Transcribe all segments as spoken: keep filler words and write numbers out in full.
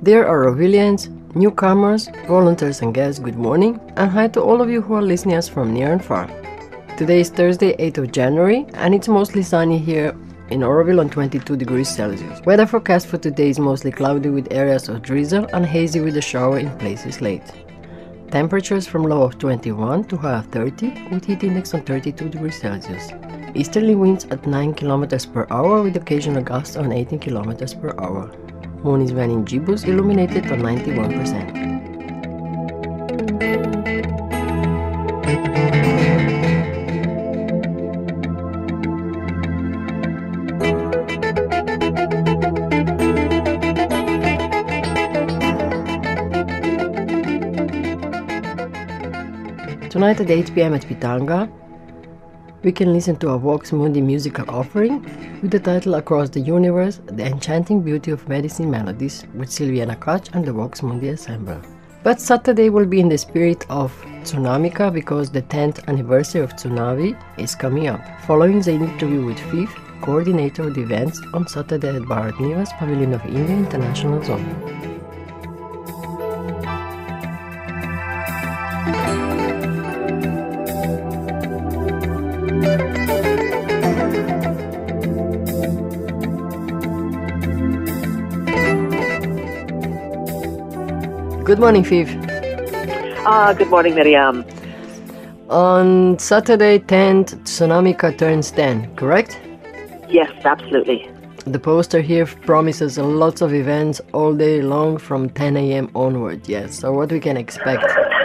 Dear Aurovilians, newcomers, volunteers and guests, good morning, and hi to all of you who are listening us from near and far. Today is Thursday, eighth of January, and it's mostly sunny here in Auroville on twenty-two degrees Celsius. Weather forecast for today is mostly cloudy with areas of drizzle and hazy with a shower in places late. Temperatures from low of twenty-one to high of thirty, with heat index on thirty-two degrees Celsius. Easterly winds at nine kilometers per hour with occasional gusts on eighteen kilometers per hour. Moon is waning gibbous, illuminated on ninety-one percent. Tonight at eight p m at Pitanga, we can listen to a Vox Mundi musical offering with the title Across the Universe, The Enchanting Beauty of Medicine Melodies with Silvia Nakkach and the Vox Mundi Ensemble. But Saturday will be in the spirit of Tsunamika because the tenth anniversary of Tsunami is coming up. Following the interview with Viv, coordinator of the events on Saturday at Bharat Nivas, Pavilion of India International Zone. Good morning, Viv. Ah, good morning, Miriam. On Saturday tenth, Tsunamika Turns Ten, correct? Yes, absolutely. The poster here promises lots of events all day long from ten a m onward, yes. So what we can expect?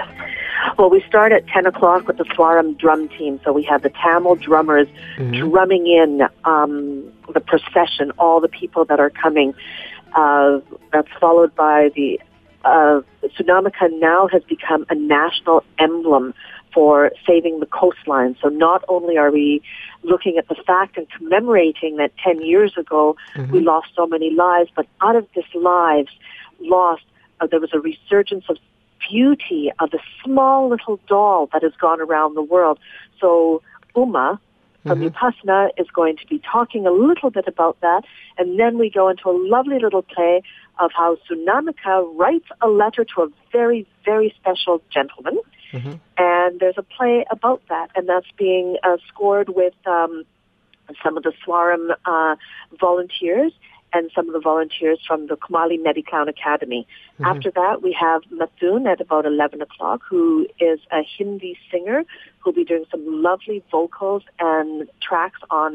Well, we start at ten o'clock with the Swaram drum team. So we have the Tamil drummers mm-hmm. drumming in um, the procession, all the people that are coming. Uh, that's followed by the Uh, Tsunamika now has become a national emblem for saving the coastline. So not only are we looking at the fact and commemorating that ten years ago mm-hmm. we lost so many lives, but out of this lives lost, uh, there was a resurgence of beauty of the small little doll that has gone around the world. So Uma from mm-hmm. Upasana is going to be talking a little bit about that, and then we go into a lovely little play of how Tsunamika writes a letter to a very, very special gentleman, mm-hmm. and there's a play about that, and that's being uh, scored with um, some of the Swaram uh, volunteers and some of the volunteers from the Kumali Mediclown Academy. Mm-hmm. After that, we have Mathun at about eleven o'clock, who is a Hindi singer who'll be doing some lovely vocals and tracks on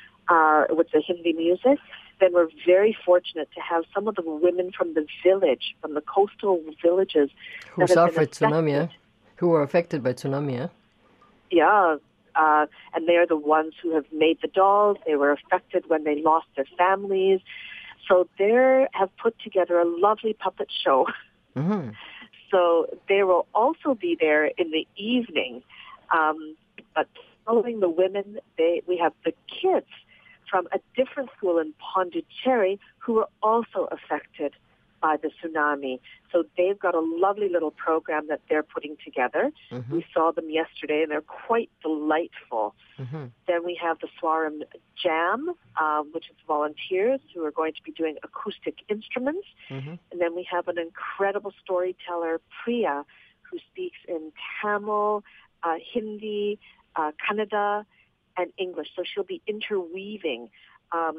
uh, with the Hindi music. Then we're very fortunate to have some of the women from the village, from the coastal villages. Who suffered tsunami, eh? Who were affected by tsunami, eh? Yeah, uh, and they're the ones who have made the dolls. They were affected when they lost their families. So they have put together a lovely puppet show. Mm-hmm. So they will also be there in the evening. Um, but following the women, they we have the kids from a different school in Pondicherry who were also affected by the tsunami. So they've got a lovely little program that they're putting together. Mm-hmm. We saw them yesterday, and they're quite delightful. Mm-hmm. Then we have the Swaram Jam, uh, which is volunteers who are going to be doing acoustic instruments. Mm-hmm. And then we have an incredible storyteller, Priya, who speaks in Tamil, uh, Hindi, uh, Kannada, and English. So she'll be interweaving um,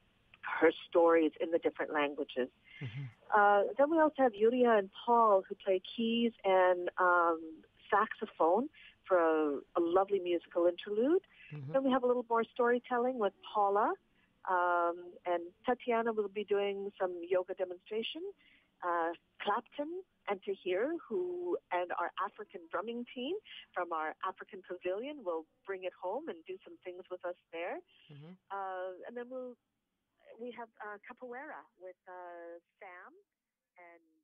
her stories in the different languages. Mm-hmm. Uh, then we also have Yuria and Paul who play keys and um, saxophone for a, a lovely musical interlude. Mm-hmm. Then we have a little more storytelling with Paula, um, and Tatiana will be doing some yoga demonstration. Uh, Clapton and Tahir, who and our African drumming team from our African Pavilion will bring it home and do some things with us there. Mm-hmm. Uh, and then we'll we have uh, capoeira with uh, Sam and